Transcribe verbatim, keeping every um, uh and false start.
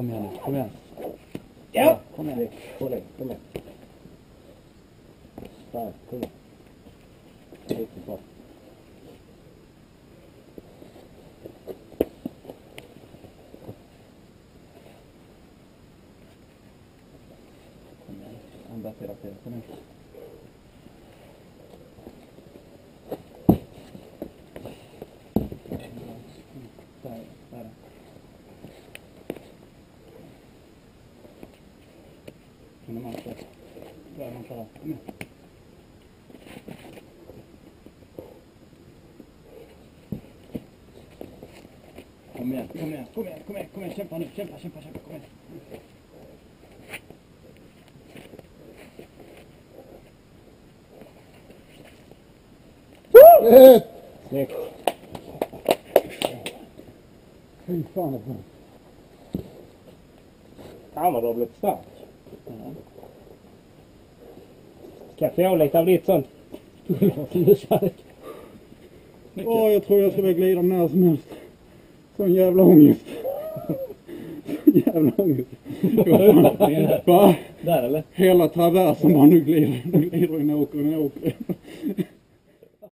Kom igen nu, kom igen. Ja! Kom igen. Kom igen, kom igen. Där, kom igen. Riktigt bra. Kom igen. Andas hela tiden, kom igen. Där, där. Kan du märka? Där är man klar. Kom igen. Kom igen, kom igen, kom igen, kom igen, kom igen, kämpa nu, kämpa, kämpa, kämpa, kom igen. Woo! Snyggt. Fy fan vad bra. Fan vad du har blivit stark. Ja. Ska jag få lite av ditt sånt? Åh, jag tror jag ska börja glida när som helst. Sån jävla ångest. Sån jävla ångest. Va? Där eller? Hela traversen bara nu glider, nu glider och åker och åker.